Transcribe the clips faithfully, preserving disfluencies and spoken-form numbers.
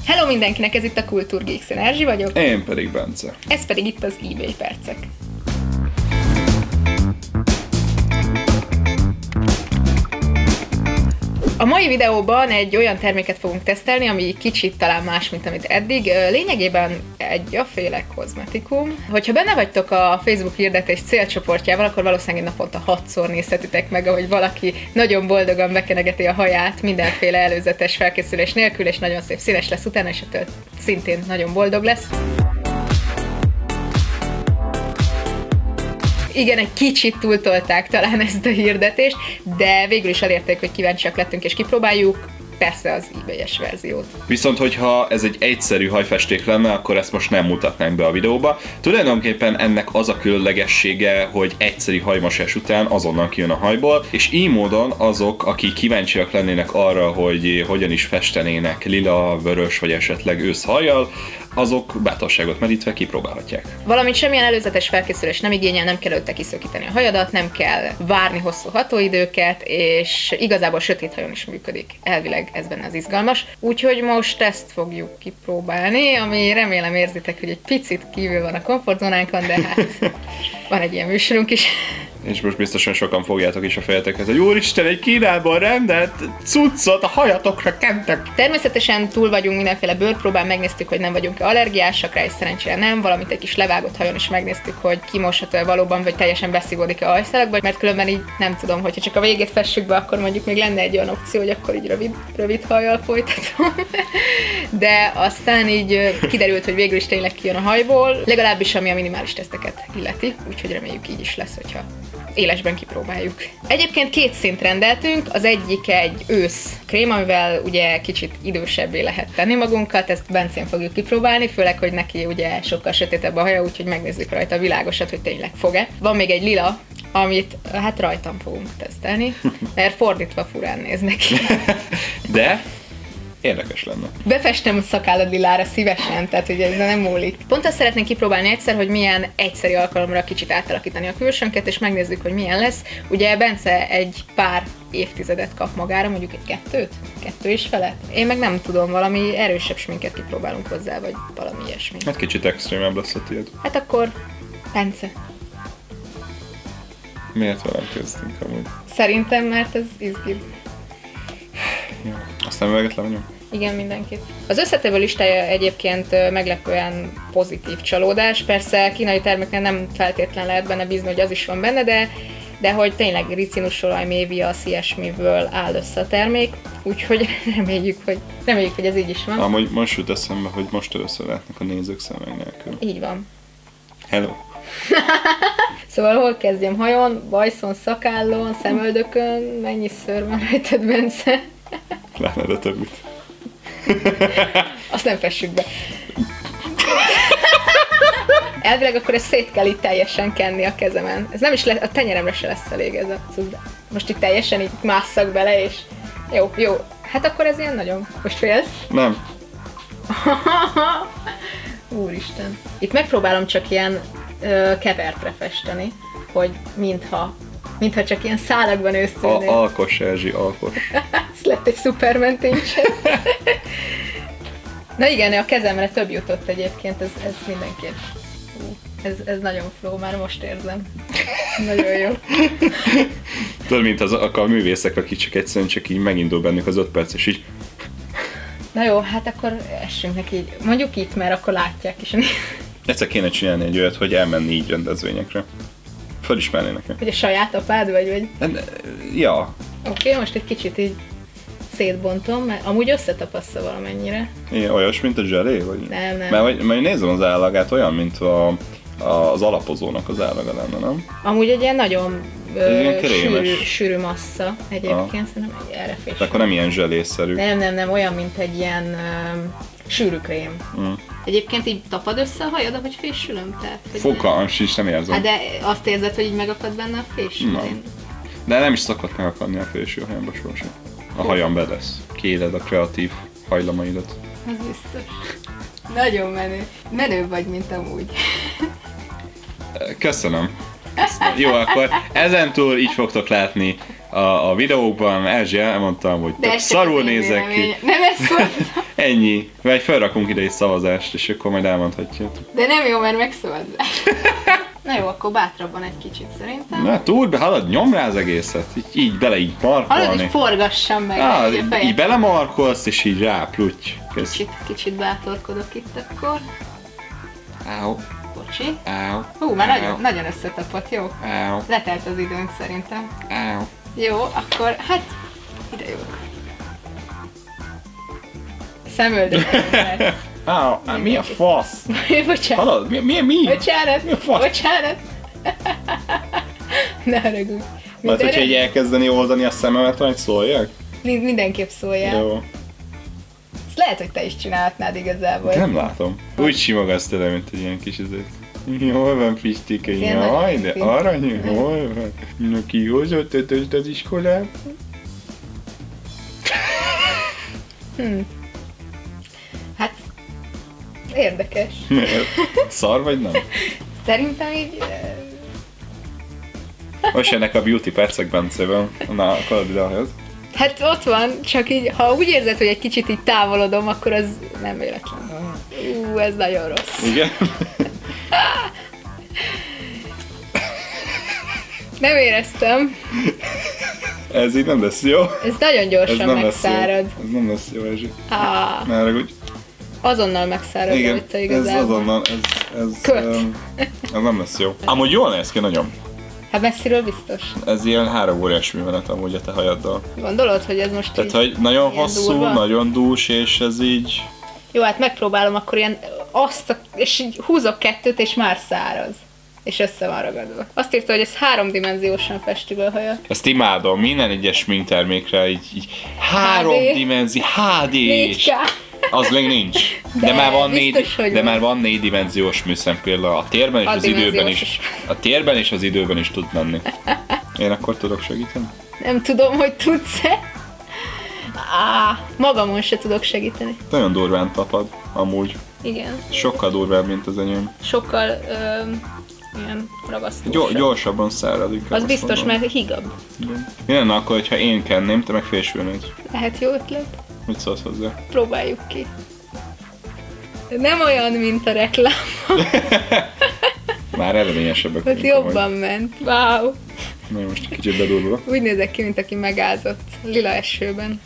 Hello mindenkinek, ez itt a Kultúrgeeks, én Erzsi vagyok. Én pedig Bence. Ez pedig itt az eBay percek. A mai videóban egy olyan terméket fogunk tesztelni, ami kicsit talán más, mint amit eddig. Lényegében egy aféle kozmetikum. Hogyha benne vagytok a Facebook hirdetés célcsoportjával, akkor valószínűleg naponta hatszor nézhetitek meg, ahogy valaki nagyon boldogan bekenegeti a haját mindenféle előzetes felkészülés nélkül, és nagyon szép színes lesz utána, és ettől szintén nagyon boldog lesz. Igen, egy kicsit túltolták talán ezt a hirdetést, de végül is elérték, hogy kíváncsiak lettünk és kipróbáljuk, persze az eBay-es verziót. Viszont, hogyha ez egy egyszerű hajfesték lenne, akkor ezt most nem mutatnánk be a videóba. Tulajdonképpen ennek az a különlegessége, hogy egyszerű hajmosás után azonnal kijön a hajból, és így módon azok, akik kíváncsiak lennének arra, hogy hogyan is festenének lila, vörös vagy esetleg őszhajjal, azok bátorságot merítve kipróbálhatják. Valamint semmilyen előzetes felkészülés nem igényel, nem kell előtte kiszökíteni a hajadat, nem kell várni hosszú hatóidőket, és igazából sötét hajon is működik. Elvileg ez benne az izgalmas. Úgyhogy most ezt fogjuk kipróbálni, ami remélem érzitek, hogy egy picit kívül van a komfortzónánkon, de hát van egy ilyen műsorunk is. És most biztosan sokan fogjátok is a fejeteket, hogy úristen, egy Kínában rendelt cuccot a hajatokra kentek. Természetesen túl vagyunk mindenféle bőrpróbán, megnéztük, hogy nem vagyunk-e allergiásak rá, és szerencsére nem, valamint egy kis levágott hajon is megnéztük, hogy kimosható-e valóban, vagy teljesen beszívódik-e a hajszálakba, mert különben így nem tudom, hogyha csak a végét fessük be, akkor mondjuk még lenne egy olyan opció, hogy akkor így rövid, rövid hajjal folytatom. De aztán így kiderült, hogy végül is tényleg kijön a hajból, legalábbis ami a minimális teszteket illeti, úgyhogy reméljük így is lesz, hogyha élesben kipróbáljuk. Egyébként két szint rendeltünk, az egyik egy ősz krém, amivel ugye kicsit idősebbé lehet tenni magunkat, ezt Bencén fogjuk kipróbálni, főleg, hogy neki ugye sokkal sötétebb a haja, úgyhogy megnézzük rajta a világosat, hogy tényleg fog-e. Van még egy lila, amit hát rajtam fogunk tesztelni, mert fordítva furán néz neki. De érdekes lenne. Befestem a szakállad lilára szívesen, tehát ugye ez nem múlik. Pont azt szeretnénk kipróbálni egyszer, hogy milyen egyszeri alkalomra kicsit átalakítani a külsőnket, és megnézzük, hogy milyen lesz. Ugye Bence egy pár évtizedet kap magára, mondjuk egy kettőt? Kettő is fele? Én meg nem tudom, valami erősebb sminket kipróbálunk hozzá, vagy valami ilyesmi. Hát kicsit extrémebb lesz a tiéd. Hát akkor Bence. Miért velem kezdtünk amúgy? Szerintem, mert ez izgibb. Jó. Aztán üveget lemenyom? Igen, mindenkit. Az összetevő listája egyébként meglepően pozitív csalódás. Persze kínai terméknél nem feltétlen lehet benne bízni, hogy az is van benne, de, de hogy tényleg ricinusolaj, méviasz, ilyesmiből áll össze a termék. Úgyhogy reméljük, hogy, reméljük, hogy ez így is van. Amúgy most jut eszembe, hogy most először látnak a nézők szemek nélkül. Így van. Hello! Szóval hol kezdjem? Hajon, bajszon, szakállon, szemöldökön? Mennyi szőr van rajtad, Bence? Látnád a többit. Azt nem fessük be. Elvileg akkor ezt szét kell itt teljesen kenni a kezemen. Ez nem is le, a tenyeremre se lesz elég ez a cucc. Most itt teljesen így másszak bele, és jó, jó. Hát akkor ez ilyen nagyon... Most félsz? Nem. Úristen. Itt megpróbálom csak ilyen ö, kevertre festeni, hogy mintha, mintha csak ilyen szálakban őszülnék. Alkos, Erzsi, alkos. Ez lett egy Superman tincsen. Na igen, a kezemre több jutott egyébként, ez, ez mindenképp. Ez, ez nagyon flow, már most érzem. Nagyon jó. Tudod, mint az a művészek, akik csak egyszerűen csak így megindul bennük az öt perc, és így... Na jó, hát akkor essünk neki így. Mondjuk itt, mert akkor látják is. Egyszer kéne csinálni egy olyat, hogy elmenni így rendezvényekre. Felismerni nekem. Hogy a saját apád vagy, vagy? Ja. Oké, okay, most egy kicsit így szétbontom, mert amúgy összetapassza valamennyire. Igen, olyas, mint a zselé? Vagy? Nem, nem. Mert, mert nézem az állagát, olyan, mint a, a, az alapozónak az állaga lenne, nem? Amúgy egy ilyen nagyon ö, sűrű, sűrű massza egyébként, ah. Szerintem erre fésül. De akkor nem ilyen zselészerű. Nem, nem, nem, olyan, mint egy ilyen ö, sűrű krém. Mm. Egyébként így tapad össze a hajad, ahogy fésülöm? Fogalmam sincs, nem érzem. Hát de azt érzed, hogy így megakad benne a fésül? De nem is szokott megakadni a fésű hajamba sohasem. A hajam bedesz. Kiéled a kreatív hajlamaidat. Az biztos. Nagyon menő. Menőbb vagy, mint amúgy. Köszönöm. Köszönöm. Jó, akkor ezentúl így fogtok látni a, a videókban Erzsi elmondtam, hogy tök szarul nézek ki. Nem ezt mondtam. Ennyi. Vagy felrakunk ide egy szavazást, és akkor majd elmondhatjátok. De nem jó, mert megszavazás. Na jó, akkor bátrabban egy kicsit szerintem. Na, túl be, halad, nyom rá az egészet. Így, így bele, így markolni. Halad, hogy forgassam meg. Ah, így, így belemarkolsz, és így rá, plutty. Kicsit, kicsit bátorkodok itt akkor. Áó. Bocsi. Áó. Hú, már nagyon, nagyon összetapott, jó? Áó. Letelt az időnk szerintem. Áó. Jó, akkor hát ide jövök. Szemöldök. Áó, mi a fasz? Bocsánat. Halad, mi, mi, mi? Bocsánat. Mi a fasz? Bocsánat. Ne haragudj. Mert hogyha így elkezdeni oldani a szememet, hogy szóljak? Mindenképp szóljál. Jó. Ezt lehet, hogy te is csinálhatnád igazából. Nem látom. Úgy simogatsz tele, mint egy ilyen kis izét. Jól van, Pistike, jaj, de arany, jól van. Na, ki hozott ötöst az iskolában? Hm. Hát, érdekes. Miért? Szar vagy nem? Szerintem így... Most ennek a beauty percek Bencében. Na, akkor ide ahhoz. Hát ott van, csak így, ha úgy érzed, hogy egy kicsit így távolodom, akkor az nem véletlen. Ú, ez nagyon rossz. Igen? Nem éreztem. Ez így nem lesz jó. Ez nagyon gyorsan Ez nem megszárad. lesz jó. Ez nem lesz jó, Erzsi. Ah, Ne haragudj. azonnal megszárad Igen, rajta ez igazából. azonnal, ez, ez, Köt. um, ez nem lesz jó. Amúgy jól néz ki nagyon. Hát messziről biztos. Ez ilyen három órás művelet amúgy a te hajaddal. Gondolod, hogy ez most Tehát, így... hogy nagyon ilyen hosszú, durva? nagyon dús, és ez így... Jó, hát megpróbálom akkor ilyen azt, a, és így húzok kettőt, és már száraz. És össze van ragadva. Azt írta, hogy ez háromdimenziósan festi be a haja. Ezt imádom, minden egyes sminktermékre így, így háromdimenzió, há dé-s. négy ká. Az még nincs. De, De már van négy, biztos, hogy de van. már van négydimenziós műszempilla a térben és az időben Hatdimenziós is. is. A térben és az időben is tud menni. Én akkor tudok segíteni? Nem tudom, hogy tudsz-e. Á, magamon se tudok segíteni. Nagyon durván tapad, amúgy. Igen. Sokkal durvább, mint az enyém. Sokkal ö, ilyen ragasztósabb. Gyor, gyorsabban száradik. Az biztos, mert higabb. Mi lenne akkor, hogyha én kenném, te meg fésülnéd? Lehet jó ötlet? Mit szólsz hozzá? Próbáljuk ki. Nem olyan, mint a reklám. Már eredményesebbek. Ott vagyunk jobban amúgy. ment. Wow. Na, most egy kicsit bedurva. Úgy nézek ki, mint aki megázott lila esőben.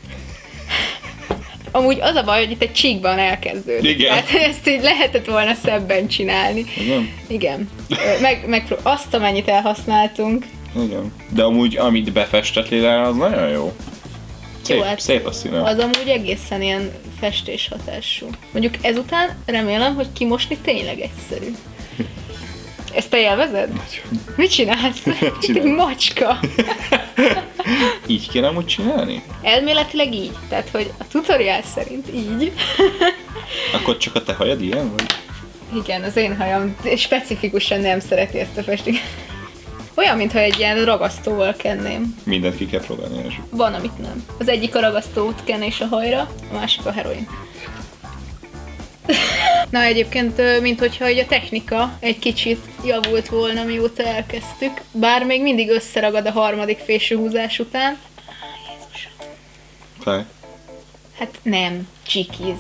Amúgy az a baj, hogy itt egy csíkban elkezdődik. Igen. Tehát ezt így lehetett volna szebben csinálni. Igen? Igen. Meg, meg azt, amennyit elhasználtunk. Igen. De amúgy, amit befestett lila, az nagyon jó. Szép, Jó, hát szép a színe. Az amúgy egészen ilyen festés hatású. Mondjuk ezután remélem, hogy kimosni tényleg egyszerű. Ezt te élvezed? Nagyon. Mit csinálsz? Csinálj. Egy macska. Így kéne amúgy csinálni? Elméletileg így. Tehát, hogy a tutoriál szerint így. Akkor csak a te hajad ilyen vagy? Igen, az én hajam specifikusan nem szereti ezt a festést. Olyan, mintha egy ilyen ragasztóval kenném. Mindent ki kell próbálni, Erzsi. Van, amit nem. Az egyik a ragasztót kenés a hajra, a másik a heroin. Na egyébként, mint hogyha a technika egy kicsit javult volna, mióta elkezdtük, bár még mindig összeragad a harmadik fésűhúzás után. Jézusom. Fáj. Hát nem, csikiz.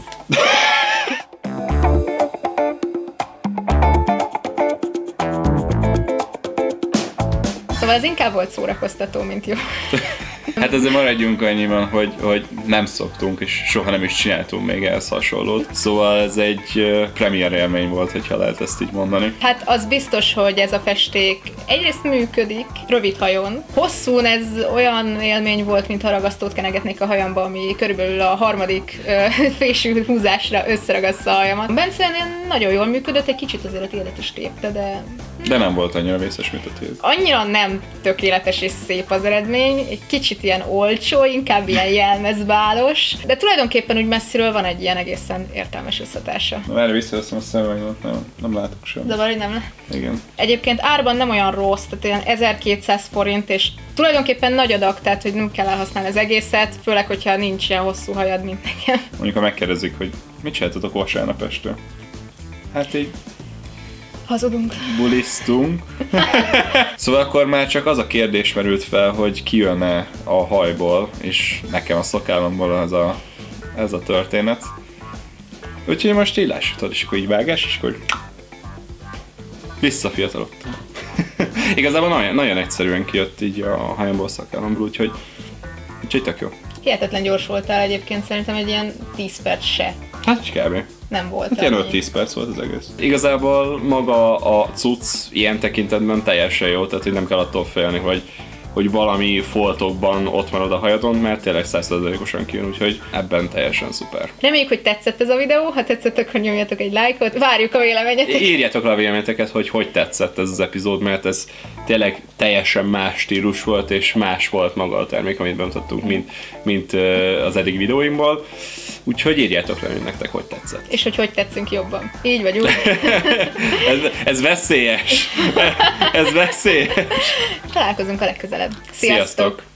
Szóval ez inkább volt szórakoztató, mint jó. Hát azért maradjunk annyiban, hogy, hogy nem szoktunk, és soha nem is csináltunk még ehhez hasonlót. Szóval ez egy uh, premier élmény volt, hogyha lehet ezt így mondani. Hát az biztos, hogy ez a festék egyrészt működik, rövid hajon. Hosszún ez olyan élmény volt, mintha ragasztót kenegetnék a hajamba, ami körülbelül a harmadik uh, fésű húzásra összeragassza a hajamat. Bencenél nagyon jól működött, egy kicsit azért a tiédet is tépte, de... De nem volt annyira vészes, mint a tiéd. Annyira nem tökéletes és szép az eredmény, egy kicsit ilyen olcsó, inkább ilyen jelmezbálos, de tulajdonképpen úgy messziről van egy ilyen egészen értelmes összhatása. Na, erre visszaveszem a szemüveget, nem, nem látok sem. De valahogy nem le. Igen. Egyébként árban nem olyan rossz, tehát olyan ezerkétszáz forint, és tulajdonképpen nagy adag, tehát hogy nem kell elhasználni az egészet, főleg, hogyha nincs ilyen hosszú hajad, mint nekem. Mondjuk, ha megkérdezik, hogy mit csináltatok vasárnap este? Hát így... Hazudunk. Bulisztunk. Szóval akkor már csak az a kérdés merült fel, hogy ki jön-e a hajból, és nekem a szakállamból ez a, ez a történet. Úgyhogy most így lássatod, és akkor így vágás, és akkor visszafiatalodtam. Igazából nagyon, nagyon egyszerűen kijött így a hajamból, szakállamból, úgyhogy, úgyhogy tök jó. Hihetetlen gyors voltál egyébként, szerintem egy ilyen tíz perc se. Hát is kb. Nem volt. Hát ilyen öt-tíz perc volt az egész. Igazából maga a cucc ilyen tekintetben teljesen jó, tehát hogy nem kell attól félni, hogy, hogy valami foltokban ott marad a hajadon, mert tényleg száz százalékosan kijön, úgyhogy ebben teljesen szuper. Reméljük, hogy tetszett ez a videó, ha tetszett, akkor nyomjatok egy lájkot, várjuk a véleményeteket. Írjátok le a véleményeteket, hogy hogy tetszett ez az epizód, mert ez tényleg teljesen más stílus volt, és más volt maga a termék, amit bemutattunk, mint, mint az eddig videóimból. Úgyhogy írjátok le, hogy nektek hogy tetszett. És hogy hogy tetszünk jobban. Így vagyunk. ez, ez veszélyes. Ez veszélyes. Találkozunk a legközelebb. Sziasztok! Sziasztok.